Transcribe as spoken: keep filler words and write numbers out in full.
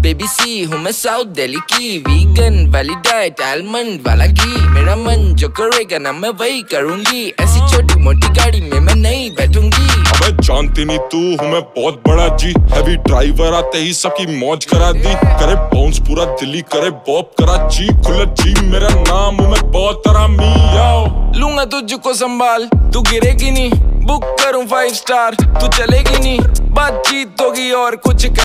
Baby सी हूँ मैं south Delhi की, वीगन वाली डाइट आलमंड वाला घी, मेरा मन जो करेगा ना मैं वही करूँगी, ऐसी छोटी मोटी गाड़ी में मैं नहीं बैठूंगी। अबे जानती नहीं तू हूँ मैं बहुत बड़ा जी, हैवी ड्राइवर आते ही सबकी मौज करा दी, करे बाउंस पूरा दिल्ली करे बॉब कराची, खुला जी मेरा नाम हूँ मैं बहुत आरामी। लूंगा तुझको संभाल तू गिरेगी नहीं, बुक करूँ फाइव स्टार तू चलेगी नहीं, बातचीत होगी और कुछ